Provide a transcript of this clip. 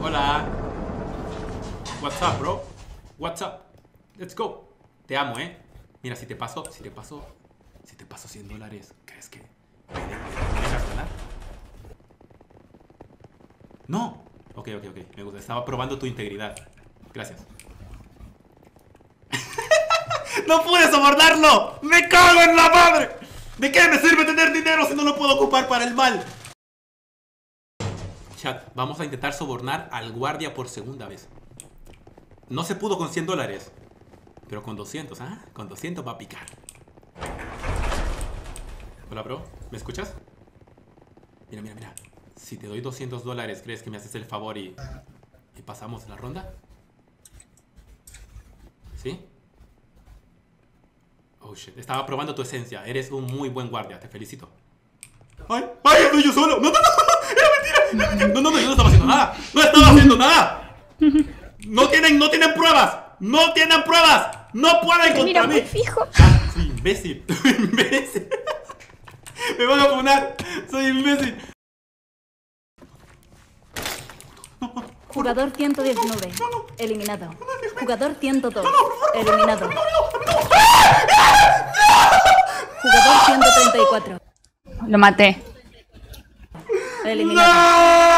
Hola. What's up, bro? What's up? Let's go. Te amo, Mira, si te paso $100, ¿crees que me dejas ganar? No. Ok. Me gusta. Estaba probando tu integridad. Gracias. ¡No pude sobornarlo! ¡Me cago en la madre! ¿De qué me sirve tener dinero si no lo puedo ocupar para el mal? Chat, vamos a intentar sobornar al guardia por segunda vez. No se pudo con $100, pero con 200, ¿ah? Con 200 va a picar. Hola, bro. ¿Me escuchas? Mira. Si te doy $200, ¿crees que me haces el favor y pasamos la ronda? ¿Sí? Oh, shit. Estaba probando tu esencia. Eres un muy buen guardia. Te felicito. ¡Ay! ¡Estoy yo solo! ¡No! ¡Era mentira! No, yo no estaba haciendo nada. ¡No estaba haciendo nada! ¡No tienen pruebas! ¡No tienen pruebas! ¡No pueden contra Mira, mí! muy fijo. Soy imbécil. Me van a funar. Soy imbécil. Jugador 119. Eliminado. Jugador 102. Eliminado. Jugador 134. Lo maté. Eliminado. ¡No!